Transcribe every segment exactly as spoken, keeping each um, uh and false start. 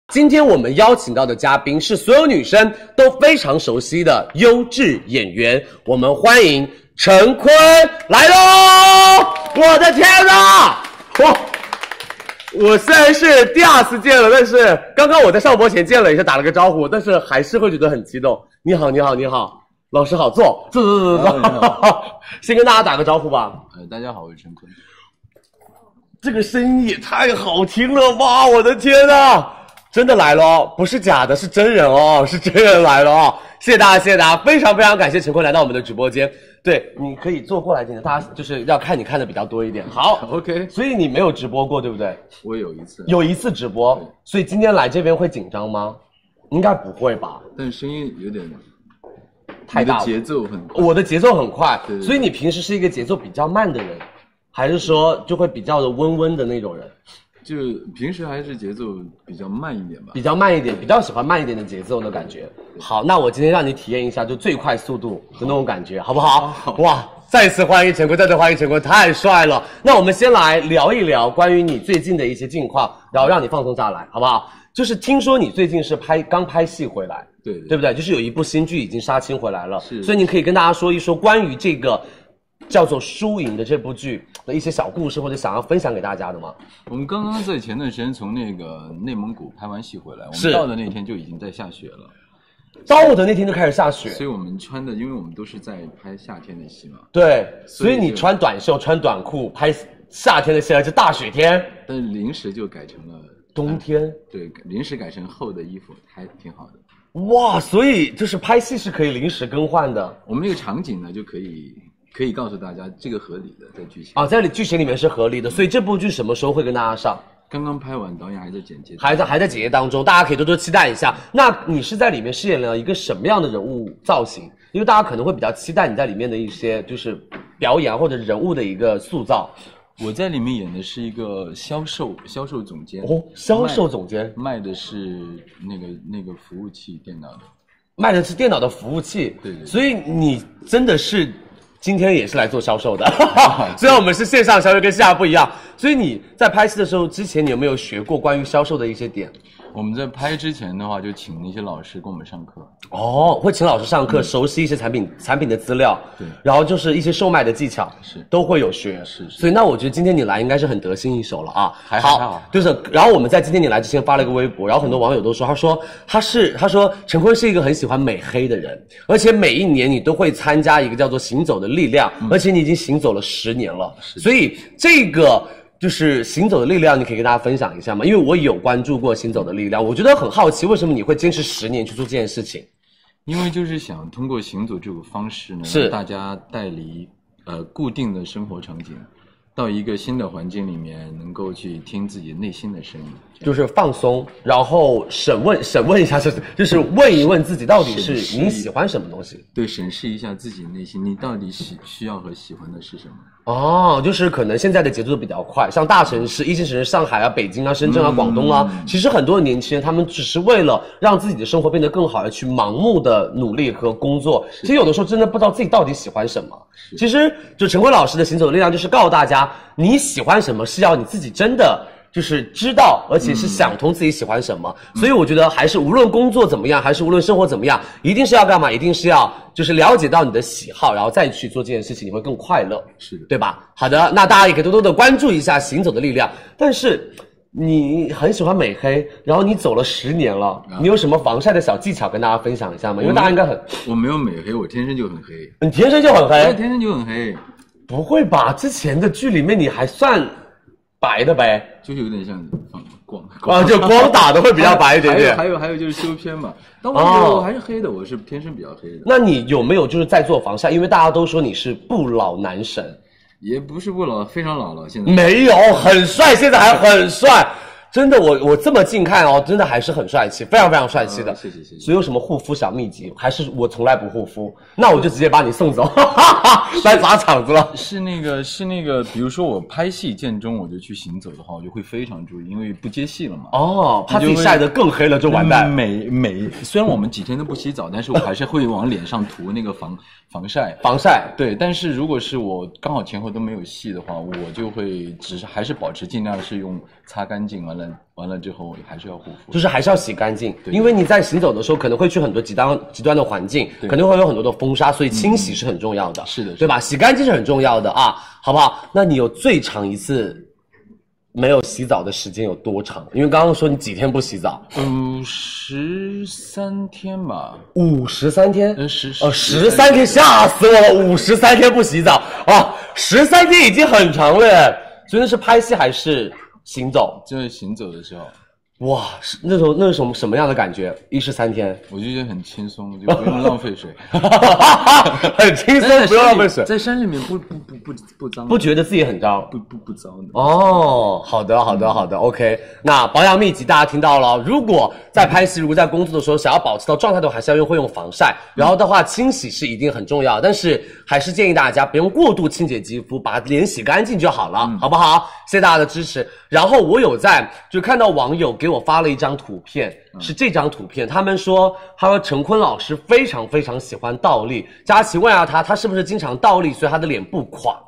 今天我们邀请到的嘉宾是所有女生都非常熟悉的优质演员，我们欢迎陈坤来喽！我的天哪，哇！我虽然是第二次见了，但是刚刚我在上播前见了一下，打了个招呼，但是还是会觉得很激动。你好，你好，你好，老师好，坐，坐坐坐坐坐。先跟大家打个招呼吧。 呃，大家好，我是陈坤。 这个声音也太好听了吧！我的天哪！真的来了哦，不是假的，是真人哦，是真人来了哦！谢谢大家，谢谢大家，非常非常感谢陈坤来到我们的直播间。对，你可以坐过来一点，大家就是要看你看的比较多一点。好 ，OK。所以你没有直播过，对不对？ 我有一次， 有一次直播，所以今天来这边会紧张吗？应该不会吧？ 但声音有点太大， 节奏很快， 我的节奏很快， 对对对， 所以你平时是一个节奏比较慢的人，还是说就会比较的温温的那种人？ 就平时还是节奏比较慢一点吧， 比较慢一点，比较喜欢慢一点的节奏的感觉。好，那我今天让你体验一下就最快速度的那种感觉，好不好？好哇，再次欢迎陈坤，再次欢迎陈坤，太帅了。那我们先来聊一聊关于你最近的一些近况，然后让你放松下来，好不好？就是听说你最近是拍刚拍戏回来， 对 对, 对不对？就是有一部新剧已经杀青回来了， 是， 所以你可以跟大家说一说关于这个叫做《输赢》的这部剧的一些小故事，或者想要分享给大家的吗？ 我们刚刚在前段时间从那个内蒙古拍完戏回来，我们到的那天就已经在下雪了。 到的那天就开始下雪， 所以我们穿的，因为我们都是在拍夏天的戏嘛。 对，所以你穿短袖、穿短裤拍夏天的戏，而且大雪天。 但临时就改成了冬天。 对，临时改成厚的衣服，还挺好的。 哇，所以就是拍戏是可以临时更换的。 我们那个场景呢，就可以。可以告诉大家，这个合理的在剧情啊，在剧情里面是合理的，所以这部剧什么时候会跟大家上？ 刚刚拍完，导演还在剪接， 还在还在剪接当中，大家可以多多期待一下。那你是在里面饰演了一个什么样的人物造型？因为大家可能会比较期待你在里面的一些就是表演或者人物的一个塑造。 我在里面演的是一个销售销售总监哦，销售总监卖，卖的是那个那个服务器电脑的， 卖的是电脑的服务器。 对 对, 对， 所以你真的是。今天也是来做销售的，虽然我们是线上销售，跟线下不一样。所以你在拍戏的时候，之前你有没有学过关于销售的一些点？ 我们在拍之前的话，就请那些老师给我们上课。 哦，会请老师上课，嗯、熟悉一些产品产品的资料， 对， 然后就是一些售卖的技巧， 是都会有学， 是是。 所以那我觉得今天你来应该是很得心应手了啊。 还好，好就是，然后我们在今天你来之前发了一个微博，然后很多网友都说，他说他是他说陈坤是一个很喜欢美黑的人，而且每一年你都会参加一个叫做行走的力量，嗯、而且你已经行走了十年了，所以这个。就是行走的力量，你可以跟大家分享一下吗？因为我有关注过行走的力量，我觉得很好奇，为什么你会坚持十年去做这件事情？ 因为就是想通过行走这种方式呢， 是让大家带离呃固定的生活场景，到一个新的环境里面，能够去听自己内心的声音， 就是放松，然后审问审问一下，就是就是问一问自己到底是你喜欢什么东西？ 对，审视一下自己内心，你到底喜需要和喜欢的是什么？ 哦，就是可能现在的节奏比较快，像大城市、一线城市，上海啊、北京啊、深圳啊、广东啊， 嗯、 其实很多年轻人他们只是为了让自己的生活变得更好而去盲目的努力和工作，其实有的时候真的不知道自己到底喜欢什么。其实就陈坤老师的行走的力量，就是告诉大家，你喜欢什么是要你自己真的。就是知道，而且是想通自己喜欢什么，嗯、所以我觉得还是无论工作怎么样，还是无论生活怎么样，一定是要干嘛？一定是要就是了解到你的喜好，然后再去做这件事情，你会更快乐， 是的， 对吧？好的，那大家也可以多多的关注一下行走的力量。但是你很喜欢美黑，然后你走了十年了，啊、你有什么防晒的小技巧跟大家分享一下吗？因为大家应该很…… 我没有美黑，我天生就很黑。 你天生就很黑？ 我天生就很黑。 不会吧？之前的剧里面你还算。白的呗， 就是有点像光啊，就光打的会比较白一点点。 还有还有还有就是修片嘛，但我觉得我还是黑的，我是天生比较黑的。 那你有没有就是在做防晒？因为大家都说你是不老男神， 也不是不老，非常老了。现在没有，很帅，现在还很帅。真的，我我这么近看哦，真的还是很帅气，非常非常帅气的。 呃、谢谢谢谢。 所以有什么护肤小秘籍？还是我从来不护肤？那我就直接把你送走，来砸场子了。 是那个是那个，比如说我拍戏见中，我就去行走的话，我就会非常注意，因为不接戏了嘛。 哦，怕自己晒得更黑了就完蛋。 每每虽然我们几天都不洗澡，但是我还是会往脸上涂那个防防晒， 防晒。 对，但是如果是我刚好前后都没有戏的话，我就会只是还是保持尽量是用擦干净，完了完了之后还是要护肤， 就是还是要洗干净，因为你在行走的时候可能会去很多极端极端的环境，肯定会有很多的风沙，所以清洗是很重要的， 嗯、是的， 对吧？洗干净是很重要的啊，好不好？那你有最长一次没有洗澡的时间有多长？因为刚刚说你几天不洗澡？ 嗯，十三天吧。 五十三天？ 呃，十呃十三天，吓死我了！五十三天不洗澡啊，十三天已经很长了耶。所以那是拍戏还是行走？ 就是行走的时候。 哇，那时候那是什么什么样的感觉？一十三天， 我就觉得很轻松，就不用浪费水， 很轻松，不用浪费水。 在山里面不不不不不脏， 不觉得自己很脏， 不不不脏的。 哦，好的好的好的、嗯、，OK。那保养秘籍大家听到了，如果在拍戏，如果在工作的时候想要保持到状态的话，还是要用会用防晒，然后的话清洗是一定很重要，但是还是建议大家不用过度清洁肌肤，把脸洗干净就好了，嗯、好不好？谢谢大家的支持。然后我有在就看到网友给我发了一张图片，是这张图片，他们说他说陈坤老师非常非常喜欢倒立，佳琪问下他，他是不是经常倒立，所以他的脸不垮？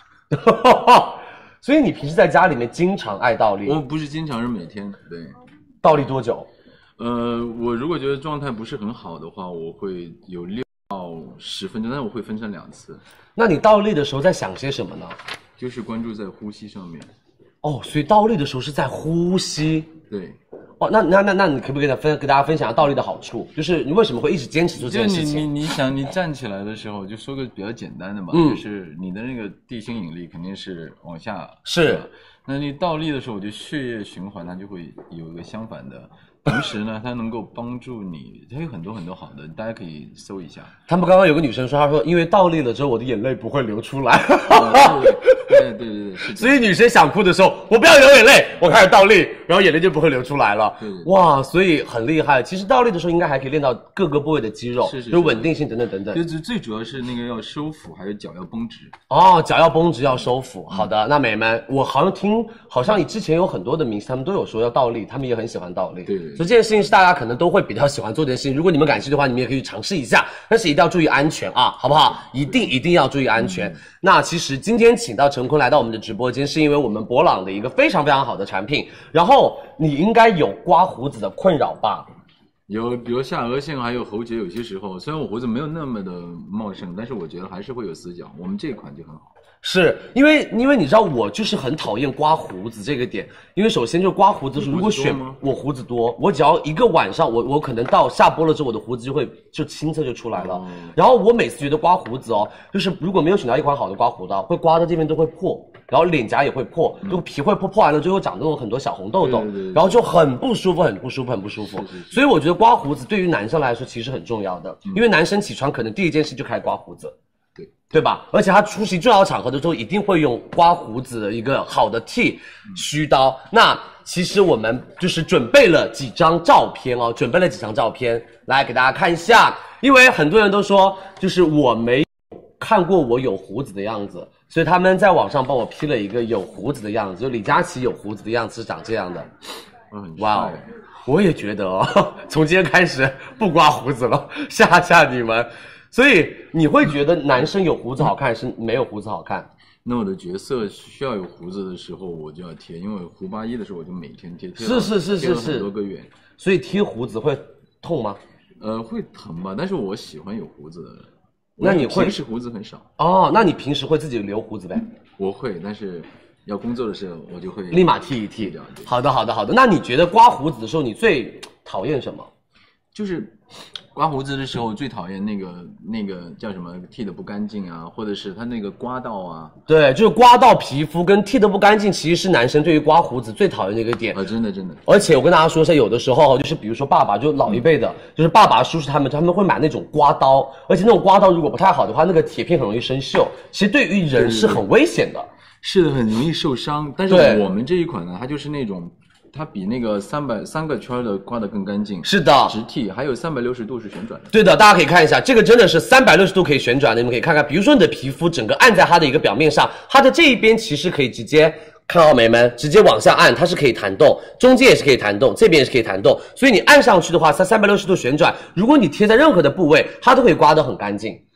所以你平时在家里面经常爱倒立？ 我不是经常，是每天。对， 倒立多久？ 呃，我如果觉得状态不是很好的话，我会有六到十分钟，但是我会分成两次。 那你倒立的时候在想些什么呢？ 就是关注在呼吸上面。 哦，所以倒立的时候是在呼吸。 对。 哦，那那那那你可不可以跟分给大家分享倒立的好处？就是你为什么会一直坚持做这件事情？ 你你你想你站起来的时候，就说个比较简单的嘛，嗯、就是你的那个地心引力肯定是往下， 是。 那你倒立的时候，我觉得血液循环它就会有一个相反的。同时呢，它能够帮助你，它有很多很多好的，大家可以搜一下。 他们刚刚有个女生说，她说因为倒立了之后，我的眼泪不会流出来。 对对对对，是。 所以女生想哭的时候，我不要流眼泪，我开始倒立，然后眼泪就不会流出来了。 对对对， 哇，所以很厉害。其实倒立的时候应该还可以练到各个部位的肌肉， 是是是， 就稳定性等等等等。 就最主要是那个要收腹，还有脚要绷直。 哦，脚要绷直，要收腹。好的，那美们，我好像听，好像你之前有很多的明星，他们都有说要倒立，他们也很喜欢倒立。 对对。 所以这件事情是大家可能都会比较喜欢做这件事情。如果你们感兴趣的话，你们也可以尝试一下，但是一定要注意安全啊，好不好？一定一定要注意安全。嗯、那其实今天请到陈坤来到我们的直播间，是因为我们博朗的一个非常非常好的产品。然后你应该有刮胡子的困扰吧？ 有，比如下颚线还有喉结，有些时候虽然我胡子没有那么的茂盛，但是我觉得还是会有死角。我们这一款就很好。是因为因为你知道我就是很讨厌刮胡子这个点，因为首先就是刮胡子的时候，如果选我胡子多，我只要一个晚上，我我可能到下播了之后，我的胡子就会就青色就出来了。嗯、然后我每次觉得刮胡子哦，就是如果没有选到一款好的刮胡刀，会刮到这边都会破，然后脸颊也会破，就皮会破，破完了之后长那种很多小红痘痘，对对对，然后就很不舒服，很不舒服，很不舒服。是是是，所以我觉得刮胡子对于男生来说其实很重要的，嗯、因为男生起床可能第一件事就开始刮胡子。 对对吧？而且他出席重要场合的时候，一定会用刮胡子的一个好的剃须刀。嗯、那其实我们就是准备了几张照片哦，准备了几张照片来给大家看一下。因为很多人都说，就是我没看过我有胡子的样子，所以他们在网上帮我 P 了一个有胡子的样子，就李佳琦有胡子的样子是长这样的。 嗯， 哇哦！我也觉得哦，从今天开始不刮胡子了，吓吓你们。所以你会觉得男生有胡子好看还是没有胡子好看？ 那我的角色需要有胡子的时候我就要贴，因为胡八一的时候我就每天贴，贴是是是是是很多个月。 所以贴胡子会痛吗？ 呃，会疼吧，但是我喜欢有胡子的人。 那你会平时胡子很少哦？那你平时会自己留胡子呗？ 我会，但是要工作的时候我就会立马剃一剃。好的好的好的。那你觉得刮胡子的时候你最讨厌什么？ 就是刮胡子的时候最讨厌那个那个叫什么剃的不干净啊，或者是他那个刮到啊。 对，就是刮到皮肤跟剃的不干净，其实是男生对于刮胡子最讨厌的一个点啊，真的真的。 而且我跟大家说一下，有的时候就是比如说爸爸，就老一辈的，嗯、就是爸爸叔叔他们他们会买那种刮刀，而且那种刮刀如果不太好的话，那个铁片很容易生锈，其实对于人是很危险的。 是的，很容易受伤。但是我们这一款呢，它就是那种。它比那个三百三个圈的刮得更干净， 是的， 直剃，还有三百六十度是旋转的。 对的，大家可以看一下，这个真的是三百六十度可以旋转的，你们可以看看，比如说你的皮肤整个按在它的一个表面上，它的这一边其实可以直接看到美们，直接往下按，它是可以弹动，中间也是可以弹动，这边也是可以弹动，所以你按上去的话，它三百六十度旋转，如果你贴在任何的部位，它都可以刮得很干净。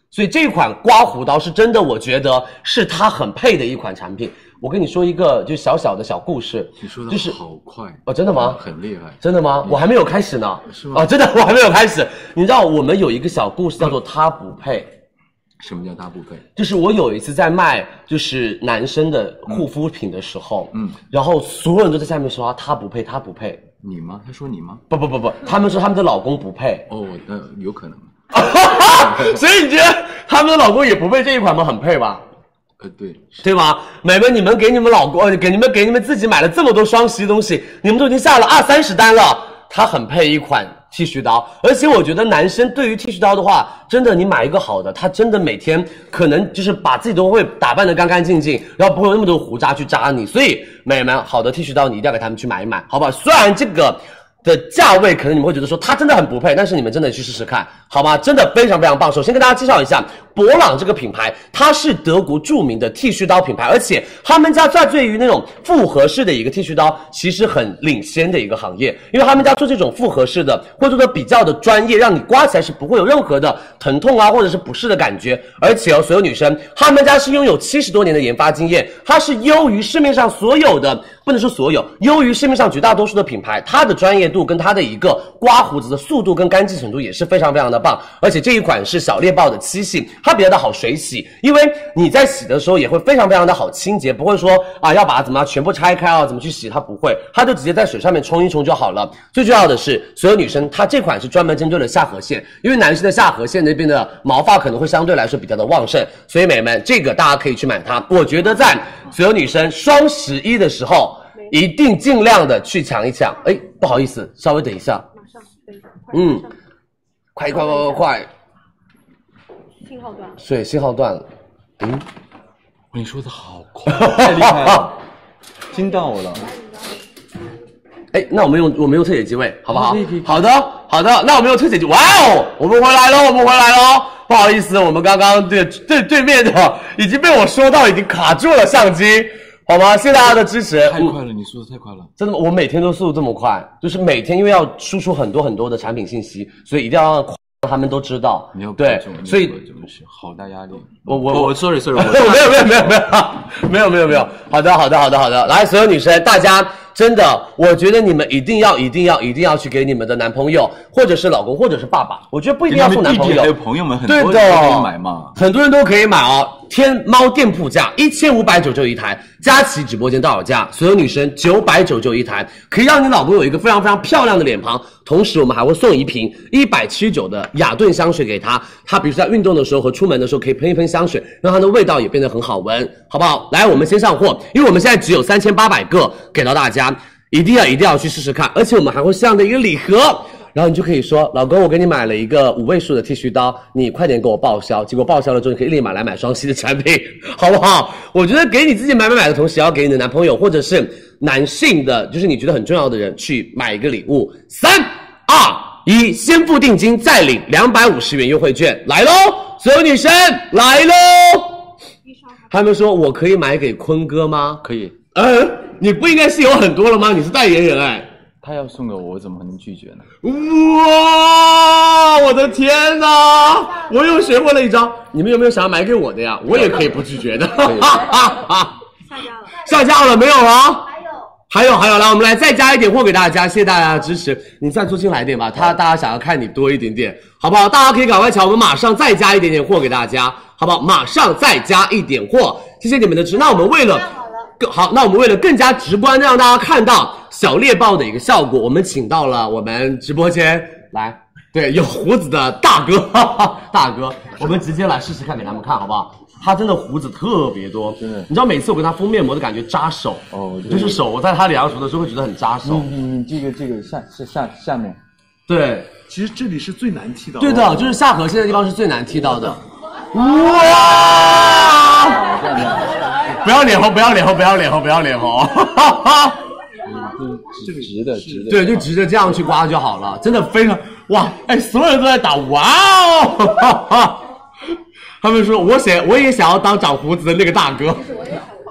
所以这款刮胡刀是真的，我觉得是它很配的一款产品。我跟你说一个就小小的小故事， 你说的就是好快哦，真的吗？ 很厉害， 真的吗？我还没有开始呢， 是吗？ 哦，真的我还没有开始。你知道我们有一个小故事叫做它不配。 什么叫它不配？ 就是我有一次在卖就是男生的护肤品的时候，嗯，然后所有人都在下面说啊，他不配，他不配。 你吗？他说你吗？ 不不不不，他们说他们的老公不配。 哦，那有可能。 所以你觉得他们的老公也不配这一款吗？很配吧？ 呃，对， 对吧？美们，你们给你们老公，呃，给你们给你们自己买了这么多双十一东西，你们都已经下了二三十单了，它很配一款剃须刀。而且我觉得男生对于剃须刀的话，真的你买一个好的，他真的每天可能就是把自己都会打扮得干干净净，然后不会有那么多胡渣去扎你。所以美们，好的剃须刀你一定要给他们去买一买，好不好？虽然这个的价位可能你们会觉得说它真的很不配，但是你们真的去试试看，好吗？真的非常非常棒。首先跟大家介绍一下博朗这个品牌，它是德国著名的剃须刀品牌，而且他们家在对于那种复合式的一个剃须刀其实很领先的一个行业，因为他们家做这种复合式的或者说比较的专业，让你刮起来是不会有任何的疼痛啊或者是不适的感觉。而且哦，所有女生他们家是拥有七十多年的研发经验，它是优于市面上所有的，不能说所有，优于市面上绝大多数的品牌，它的专业度跟它的一个刮胡子的速度跟干净程度也是非常非常的棒。而且这一款是小猎豹的七系，它比较的好水洗，因为你在洗的时候也会非常非常的好清洁，不会说啊要把它怎么样全部拆开啊怎么去洗，它不会，它就直接在水上面冲一冲就好了。最重要的是，所有女生它这款是专门针对了下颌线，因为男生的下颌线那边的毛发可能会相对来说比较的旺盛，所以美们这个大家可以去买它。我觉得在所有女生双十一的时候，一定尽量的去抢一抢。哎，不好意思，稍微等一下。 马上， 嗯，快快快快快！ 信号断了。 对，信号断了。嗯， 你说的好快，太厉害了，惊到我了。 哎，那我们用我们用特写机位，好不好？ 可以可以。 好的，好的，那我们用特写机。哇哦，我们回来了，我们回来了。不好意思，我们刚刚对对对面的已经被我说到已经卡住了相机。好吗？谢谢大家的支持。 太快了，你说的太快了。 真的吗？我每天都速度这么快，就是每天因为要输出很多很多的产品信息，所以一定要让他们都知道。 你要对，所以真的是好大压力。 我我我 sorry sorry， 没有没有没有没有没有没有没有没有。好的好的好的好的，来，所有女生，大家真的，我觉得你们一定要一定要一定要去给你们的男朋友，或者是老公，或者是爸爸，我觉得不一定要送男朋友， 还有朋友们，很多人对的， 都可以买嘛，很多人都可以买哦。天猫店铺价一千五百九十九一台，佳琦直播间到手价，所有女生九百九十九一台，可以让你老公有一个非常非常漂亮的脸庞。同时，我们还会送一瓶一百七十九的雅顿香水给他，他比如说在运动的时候和出门的时候可以喷一喷香水，让它的味道也变得很好闻，好不好？来，我们先上货，因为我们现在只有三千八百个给到大家，一定要一定要去试试看，而且我们还会这样的一个礼盒。然后你就可以说，老公，我给你买了一个五位数的剃须刀，你快点给我报销。结果报销了之后，你可以立马来买双十一的产品，好不好？我觉得给你自己买买买的同时，也要给你的男朋友或者是男性的，就是你觉得很重要的人去买一个礼物。三二一，先付定金，再领两百五十元优惠券，来喽！所有女生来喽！他们说我可以买给坤哥吗？ 可以。 嗯，你不应该是有很多了吗？你是代言人哎。 他要送给我，我怎么可能拒绝呢？ 哇，我的天哪！我又学会了一招。你们有没有想要买给我的呀？我也可以不拒绝的。 下架了， 下架了没有啊？还有，还有，还有，来，我们来再加一点货给大家，谢谢大家的支持。你再做进来一点吧，他大家想要看你多一点点，好不好？大家可以赶快抢，我们马上再加一点点货给大家，好不好？马上再加一点货，谢谢你们的支持。那我们为了。更好，那我们为了更加直观，让大家看到小猎豹的一个效果，我们请到了我们直播间来，对，有胡子的大哥，哈哈，大哥，我们直接来试试看，给他们看好不好？他真的胡子特别多，真的，你知道每次我跟他敷面膜的感觉扎手，哦，就是手，我在他脸上涂的时候会觉得很扎手。 你你这个这个下下下下面， 对， 其实这里是最难剃到的， 对的，就是下颌线的地方是最难剃到的。哇！不要脸红，不要脸红，不要脸红，不要脸红。 这个直的，直的， 对，就直着这样去刮就好了，真的非常哇！哎，所有人都在打哇哦！他们说我想我也想要当长胡子的那个大哥。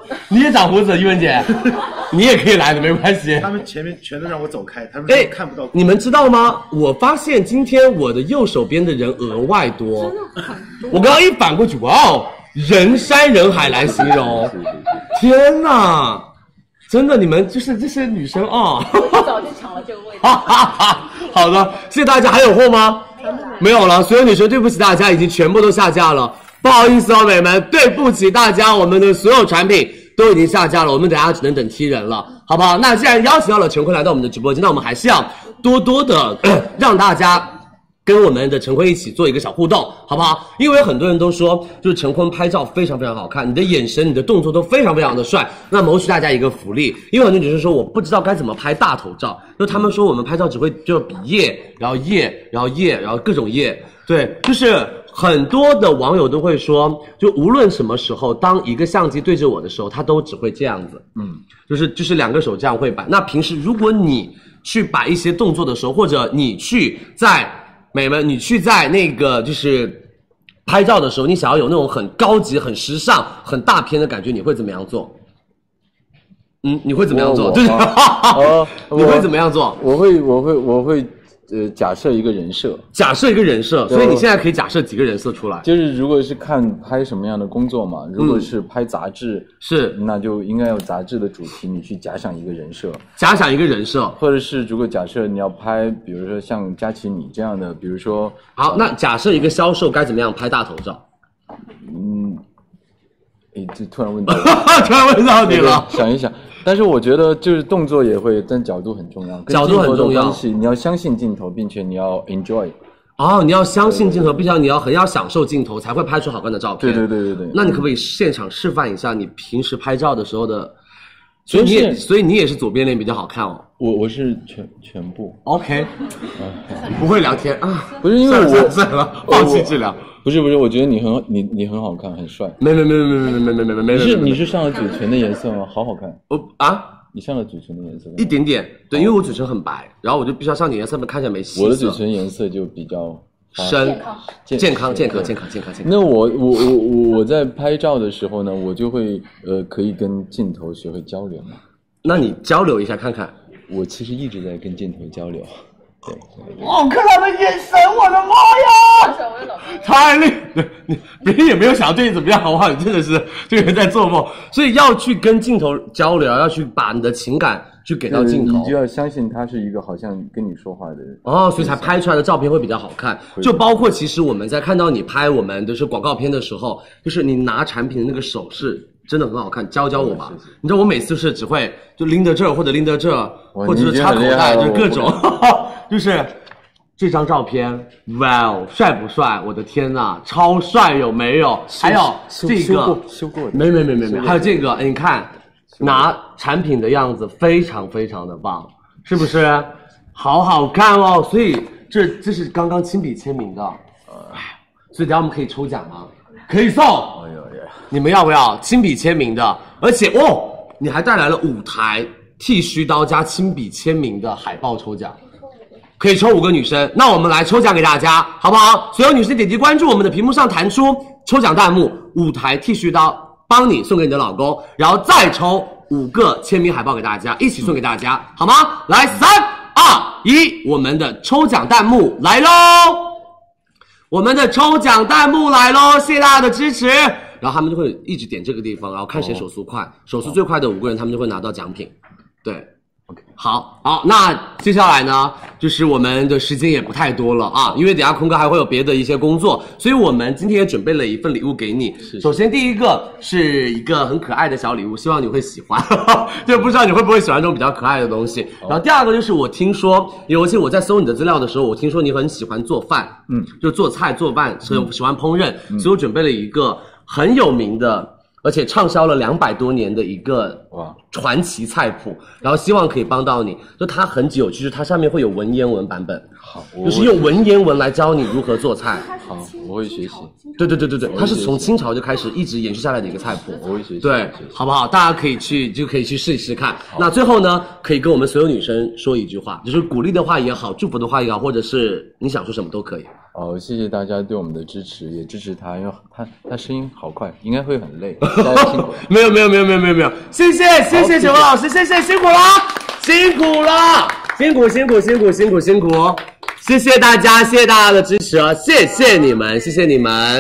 你也长胡子，玉文姐，你也可以来的，没关系。 他们前面全都让我走开，他们哎， 看不到。 你们知道吗？我发现今天我的右手边的人额外多，我刚刚一反过去，哇哦，人山人海来形容，天哪！真的，你们就是这些女生啊！ 早就抢了这个位置。 好的，谢谢大家。还有货吗？没有了，所有女生对不起大家，已经全部都下架了，不好意思哦，美们，对不起大家，我们的所有产品都已经下架了，我们等下只能等踢人了，好不好？那既然邀请到了陈坤来到我们的直播间，那我们还是要多多的让大家跟我们的陈坤一起做一个小互动，好不好？因为很多人都说，就是陈坤拍照非常非常好看，你的眼神、你的动作都非常非常的帅。那谋取大家一个福利，因为很多女生说我不知道该怎么拍大头照，就他们说我们拍照只会就比耶，然后耶，然后耶，然后各种耶，对，就是很多的网友都会说，就无论什么时候，当一个相机对着我的时候，他都只会这样子，嗯，就是就是两个手这样会摆。那平时如果你去摆一些动作的时候，或者你去在美们，你去在那个就是拍照的时候，你想要有那种很高级、很时尚、很大片的感觉，你会怎么样做？嗯，你会怎么样做？对， 哦， 你会怎么样做？ 我会，我会，我会，呃，假设一个人设， 假设一个人设，所以你现在可以假设几个人设出来。 就是如果是看拍什么样的工作嘛，如果是拍杂志， 嗯、是， 那就应该有杂志的主题，你去假想一个人设， 假想一个人设， 或者是如果假设你要拍，比如说像佳琪你这样的，比如说， 好，那假设一个销售该怎么样拍大头照？ 嗯，诶，这突然问到， 突然问到你了， 想一想。但是我觉得就是动作也会，但角度很重要， 角度很重要。 你要相信镜头，并且你要 enjoy。 哦，你要相信镜头，并且你要很要享受镜头，才会拍出好看的照片。 对对对对对。 那你可不可以现场示范一下你平时拍照的时候的？所以你也，所以你也是左边脸比较好看哦。 我我是全全部。 OK。不会聊天啊？ 不是因为我算了，放弃治疗。 不是不是，我觉得你很你你很好看，很帅。 没没没没没没没没没没没。 你是你是上了嘴唇的颜色吗？好好看。 我啊。 你上了嘴唇的颜色？ 一点点，对，因为我嘴唇很白，然后我就必须要上点颜色，看起来没戏色。 我的嘴唇颜色就比较深，健康健康健康健康健康。 那我我我我我在拍照的时候呢，我就会呃可以跟镜头学会交流嘛。 那你交流一下看看。 我其实一直在跟镜头交流。对， 哦，看他的眼神，我的妈呀！太厉害！你别人也没有想要对你怎么样，好不好？你真的是这个人在做梦，所以要去跟镜头交流，要去把你的情感去给到镜头， 你就要相信他是一个好像跟你说话的人哦，所以才拍出来的照片会比较好看。就包括其实我们在看到你拍我们就是广告片的时候，就是你拿产品的那个手势真的很好看，教教我吧。你知道我每次就是只会就拎着这儿或者拎着这儿，或者是插口袋，就各种。就是这张照片，哇哦，帅不帅？我的天呐，超帅，有没有？还有这个， 修过的， 没没没没没，还有这个，你看，拿产品的样子非常非常的棒，是不是？好好看哦，所以这这是刚刚亲笔签名的，所以等下我们可以抽奖吗？可以送，哎呦耶！你们要不要亲笔签名的？而且哦，你还带来了五台剃须刀加亲笔签名的海报抽奖。可以抽五个女生，那我们来抽奖给大家，好不好？所有女生点击关注我们的屏幕上弹出抽奖弹幕，五台剃须刀帮你送给你的老公，然后再抽五个签名海报给大家，一起送给大家，好吗？来，三二一，我们的抽奖弹幕来喽！我们的抽奖弹幕来喽！谢谢大家的支持。然后他们就会一直点这个地方，然后看谁手速快，哦、手速最快的五个人，他们就会拿到奖品。对。OK， 好好，那接下来呢，就是我们的时间也不太多了啊，因为等一下坤哥还会有别的一些工作，所以我们今天也准备了一份礼物给你。是首先第一个是一个很可爱的小礼物，希望你会喜欢，就不知道你会不会喜欢这种比较可爱的东西。然后第二个就是我听说，尤其我在搜你的资料的时候，我听说你很喜欢做饭，嗯，就做菜做饭，喜欢烹饪，嗯、所以我准备了一个很有名的。而且畅销了两百多年的一个哇传奇菜谱，然后希望可以帮到你。就它很有趣，就是它上面会有文言文版本，好，就是用文言文来教你如何做菜。 好，我会学习。 对对对对对，它是从清朝就开始一直延续下来的一个菜谱， 我会学习。 对，好不好？大家可以去就可以去试一试看。那最后呢，可以跟我们所有女生说一句话，就是鼓励的话也好，祝福的话也好，或者是你想说什么都可以。 哦，谢谢大家对我们的支持，也支持他，因为他他声音好快，应该会很累，大家辛苦了。 没有没有没有没有没有没有，谢谢谢谢陈文老师，谢谢辛苦了，辛苦了，辛苦辛苦辛苦辛苦辛苦，谢谢大家，谢谢大家的支持啊，谢谢你们，谢谢你们。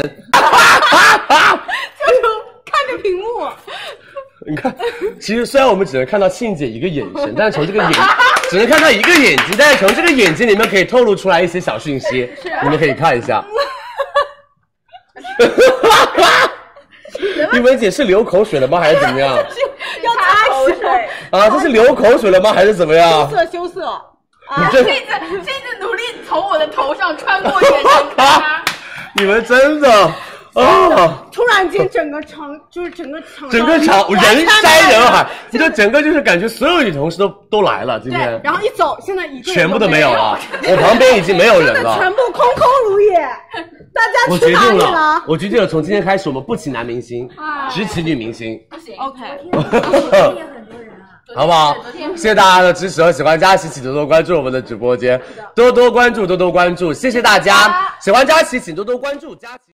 就是看着屏幕。 你看，其实虽然我们只能看到庆姐一个眼神，但是从这个眼只能看到一个眼睛，但是从这个眼睛里面可以透露出来一些小讯息，你们可以看一下。玉文姐是流口水了吗？还是怎么样？ 要擦口水啊，这是流口水了吗？还是怎么样？ 羞涩羞涩。 啊，这次这次努力从我的头上穿过眼神看他。 你们真的。哦， 突然间整个场就是整个场整个场人山人海，你就整个就是感觉所有女同事都都来了，今天。 对，然后一走，现在一个全部都没有了，我旁边已经没有人了， 全部空空如也。大家我决去哪里定了了？ 我决定了，从今天开始我们不请男明星，只请女明星。 不行 ，OK。 好不好？谢谢大家的支持和喜欢佳琪，请多多关注我们的直播间，多多关注，多多关注，谢谢大家。喜欢佳琪，请多多关注佳琪。